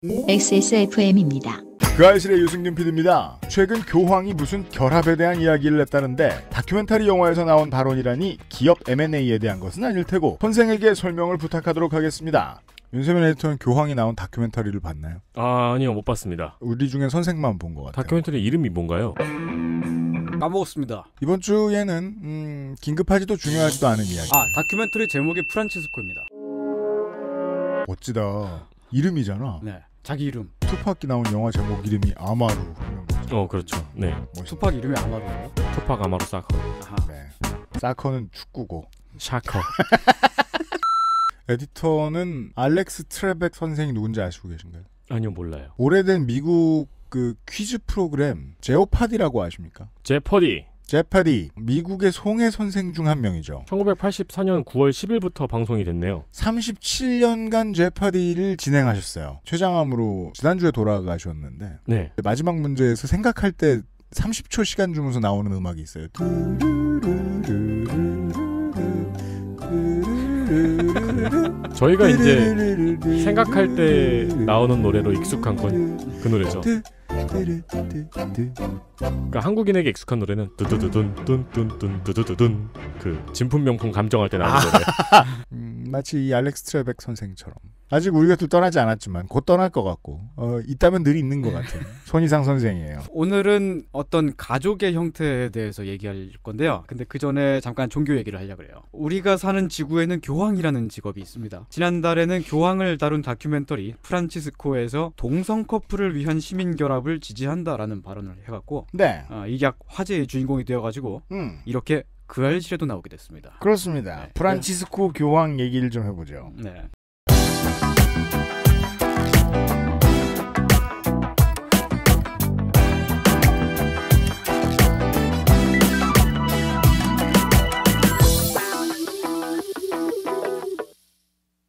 XSFM입니다. 그 알실의 유승균 PD입니다. 최근 교황이 무슨 결합에 대한 이야기를 했다는데 다큐멘터리 영화에서 나온 발언이라니 기업 M&A에 대한 것은 아닐 테고 선생에게 설명을 부탁하도록 하겠습니다. 윤세민 에디터는 교황이 나온 다큐멘터리를 봤나요? 아니요, 못 봤습니다. 우리 중에 선생만 본 것 같아요. 다큐멘터리 이름이 뭔가요? 까먹었습니다. 이번 주에는 긴급하지도 중요하지도 않은 이야기. 다큐멘터리 제목이 프란치스코입니다. 멋지다. 이름이잖아. 네, 자기 이름. 투팍이 나온 영화 제목 이름이 아마루. 그렇죠. 네. 투팍 이름이 아마루예요? 투팍 아마루 사커. 아하. 네. 사커는 축구고. 샤커. 에디터는 알렉스 트레벡 선생이 누군지 아시고 계신가요? 아니요, 몰라요. 오래된 미국 그 퀴즈 프로그램 제오파디라고 아십니까? 제퍼디. 제파디. 미국의 송해 선생 중 한 명이죠. 1984년 9월 10일부터 방송이 됐네요. 37년간 제파디를 진행하셨어요. 최장암으로 지난주에 돌아가셨는데 네. 마지막 문제에서 생각할 때 30초 시간 주면서 나오는 음악이 있어요. 저희가 이제 생각할 때 나오는 노래로 익숙한 건 그 노래죠. 그러니까 한국인에게 익숙한 노래는 두두두둔 뚠뚠뚠 두두두둔 그 진품 명품 감정할 때 나오는 노래. 마치 이 알렉스 트레벡 선생처럼 아직 우리 곁을 떠나지 않았지만 곧 떠날 것 같고 있다면 늘 있는 것 같은 손이상 선생이에요. 오늘은 어떤 가족의 형태에 대해서 얘기할 건데요. 근데 그 전에 잠깐 종교 얘기를 하려고 해요. 우리가 사는 지구에는 교황이라는 직업이 있습니다. 지난달에는 교황을 다룬 다큐멘터리 프란치스코에서 동성 커플을 위한 시민 결합을 지지한다라는 발언을 해갖고 네. 이게 화제의 주인공이 되어가지고 이렇게 그 알실에도 나오게 됐습니다. 그렇습니다. 네. 프란치스코 교황 얘기를 좀 해보죠. 네.